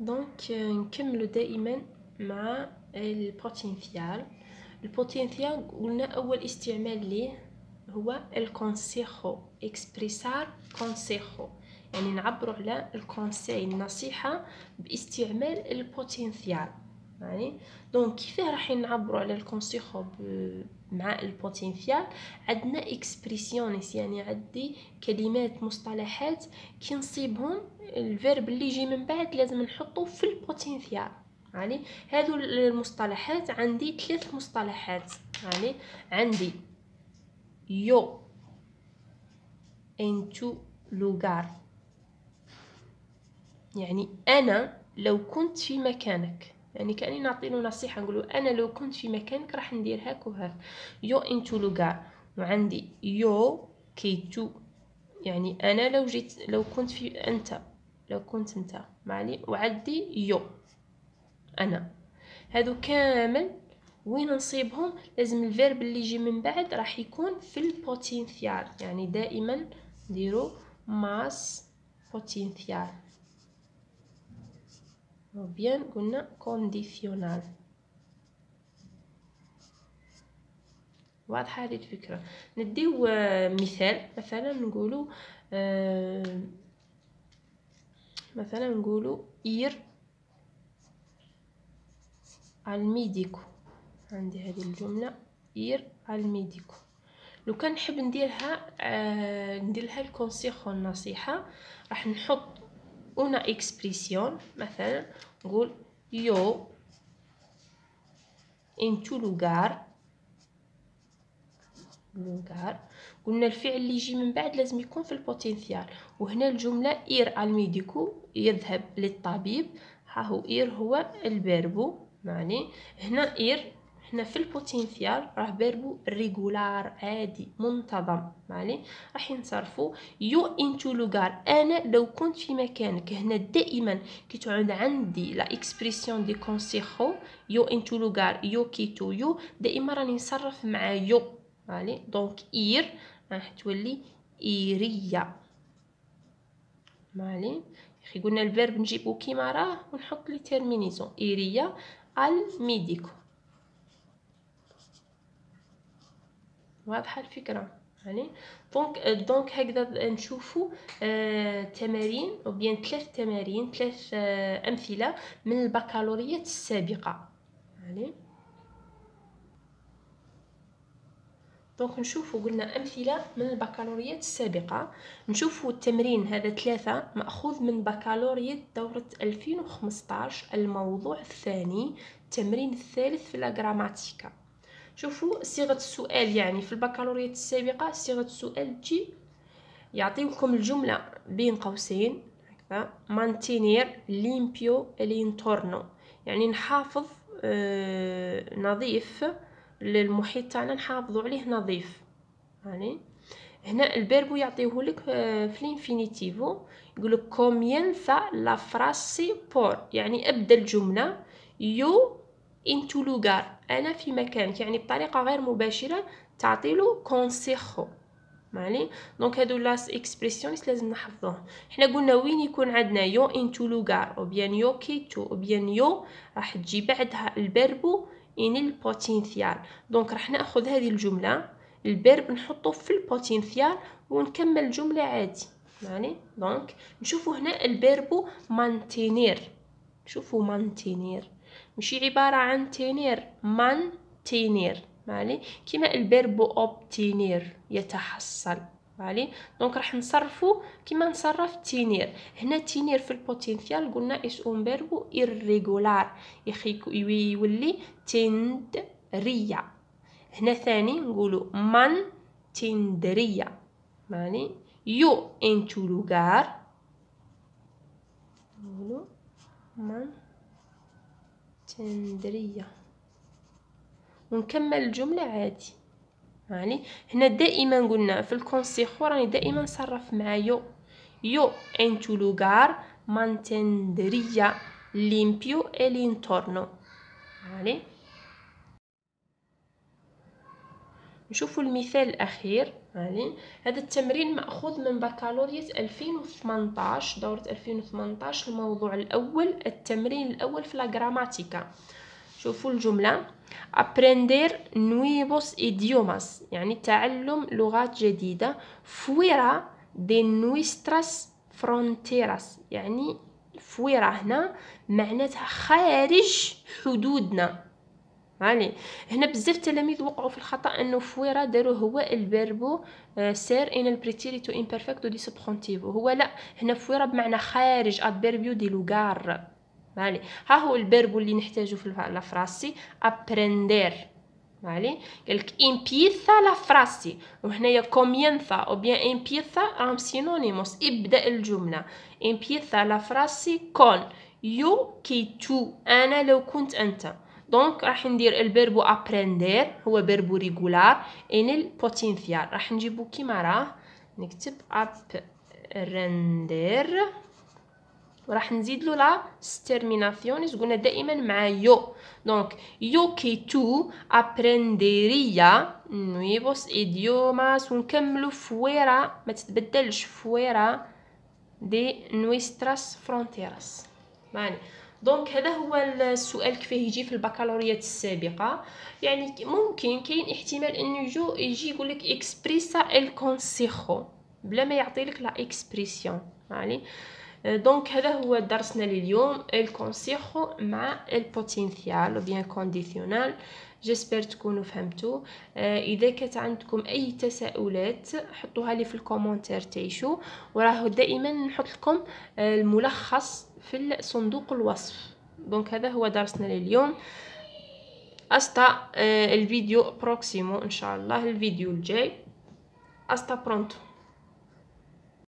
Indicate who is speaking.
Speaker 1: دونك نكملوا دائما مع البوتنسيال. البوتنسيال قلنا اول استعمال ليه هو الكونسيخو، اكسبريسار كونسيخو، يعني نعبروا على الكونساي، النصيحه باستعمال البوتنسيال. يعني دونك كيفاه راح نعبروا على الكونسيخو مع البوتنسيال؟ عندنا اكسبريسيونيس، يعني عندي كلمات مصطلحات كي نصيبهم الفيرب اللي يجي من بعد لازم نحطه في البوتنسيال. يعني هذو المصطلحات عندي 3 مصطلحات. يعني عندي يو انتو لوغار، يعني انا لو كنت في مكانك، يعني كأني نعطيله نصيحة، نقوله انا لو كنت في مكانك راح ندير هاك وهاك. يو انتو لوغار. وعندي يو كيتو، يعني انا لو كنت في انت، لو كنت انت معلي. وعندي يو انا. هادو كامل وين نصيبهم؟ لازم الفيرب اللي يجي من بعد راح يكون في البوتنسيال، يعني دائما نديرو ماس بوتنسيال، او بيان قلنا كونديسيونال. واضحه هذه الفكره؟ نديو مثال. مثلا نقولوا ir al médico. عندي هذه الجمله ir al médico. لو كان نحب نديرها الكونسيخو، النصيحه، راح نحط una اكسبريسيون. مثلا نقول يو انتو لوغار. قلنا الفعل اللي يجي من بعد لازم يكون في البوتنسيال. وهنا الجمله ir al médico، يذهب للطبيب. ها هو ir هو الفيربو، يعني هنا ir هنا في البوتنسيال راه فيربو ريغولار، عادي منتظم. يعني راح نصرفوا يو انتو لوغار، انا لو كنت في مكانك. هنا دائما كي تعود عندي لا اكسبريسيون دي كونسيخو، يو انتو لوغار، يو كيتو يو، دائما راني نصرف مع يو. فوالا دونك اير راح تولي ايريا. فوالا اخي قلنا الفيرب نجيبو كيما راه ونحط لي تيرمينيزون ايريا al ميديكو. واضحه الفكره؟ يعني دونك هكذا نشوفوا تمارين او بيان 3 تمارين، 3 امثله من البكالوريات السابقه. يعني دونك نشوفوا قلنا امثله من البكالوريات السابقه. نشوفوا التمرين هذا 3 ماخوذ من بكالوريا دوره 2015، الموضوع الثاني، التمرين الثالث في الجراماتيكا. شوفوا صيغه السؤال، يعني في البكالوريات السابقه صيغه السؤال تجي يعطيكم الجمله بين قوسين هكذا: مانتينير ليمبيو الانتورنو، يعني نحافظ نظيف للمحيط تاعنا، نحافظوا عليه نظيف. يعني هنا الفيربو يعطيه لك في الانفينيتيفو، يقول لك comienza la frase por، يعني ابدا الجمله يو انتو لوغار، انا في مكانك، يعني بطريقه غير مباشره تعطي له كونسيخو. يعني دونك هادو لاس اكسبريسيونيس لازم نحفظوهم. حنا قلنا وين يكون عندنا يو انتو لوغار او بيان يو كيتو او بيان يو، راح تجي بعدها الفيربو ان البوتنسيال. دونك راح ناخذ هذه الجمله الفيرب نحطه في البوتنسيال ونكمل الجمله عادي. يعني دونك نشوفوا هنا الفيربو مانتينير. شوفوا مانتينير ماشي عباره عن تينير، مانتينير مالي كيما الفيربو اوبتينير يتحصل. مالي دونك راح نصرفوا كيما نصرف تينير. هنا تينير في البوتنسيال قلنا اس اون فيربو irregular، يولي تندريا. هنا ثاني نقولوا من تندريا، يعني يو انتو لوغار، نقولوا من تندريا ونكمل الجملة عادي. يعني هنا دائما قلنا في الكونسيخو راني دائما نصرف مع يو. يو انتو لوغار مانتندريا limpio el entorno. يعني نشوفوا المثال الأخير. يعني هذا التمرين مأخوذ من بكالوريوس 2018 دورة 2018. الموضوع الأول، التمرين الأول في الجراماتيكا. شوفوا الجملة: aprender nuevos idiomas يعني تعلم لغات جديدة fuera de nuestras fronteras يعني fuera هنا معناتها خارج حدودنا. يعني هنا بزاف التلاميذ وقعوا في الخطأ انه فويرا داروا هو الفيربو سير ان البريتيريتو امبرفكتو دي سبخونتيفو. هو لا، هنا فويرا بمعنى خارج ادفيربيو دي لوغار. فالي ها هو الفيربو اللي نحتاجه في لا فراسي ابريندير. فالي قالك امبيثا لا فراسي، وهنايا كومينثا او بيان امبيثا راهم سينونيموس. ابدا الجمله امبيثا لا فراسي كون يو كي تو انا لو كنت انت. دونك راح ندير الفيربو ابريندير هو فيربو ريغولار ان البوتنسيال راح نجيبو كيما راه، نكتب ابريندير وراح نزيد له لا ستيرميناسيونيس قلنا دائما مع يو. دونك يو كي تو ابرينديريا نويفوس ايديوماس ونكملو فويرا ما تتبدلش فويرا دي نويستراس فرونتيراس. يعني دونك هذا هو السؤال كيف يجي في البكالوريات السابقه. يعني ممكن كاين احتمال انه يجي يقول لك اكسبريسا الكونسيخو بلا ما يعطي لك لا اكسبريسيون. يعني دونك هذا هو درسنا لليوم الكونسيخو مع البوتنسيال او بيان كونديسيونال. جيسبر تكونوا فهمتوا. اذا كانت عندكم اي تساؤلات حطوها لي في الكومنتير تعيشوا، وراه دائما نحط لكم الملخص في صندوق الوصف. دونك هذا هو درسنا لليوم. الفيديو بروكسيمو ان شاء الله، الفيديو الجاي. برونتو.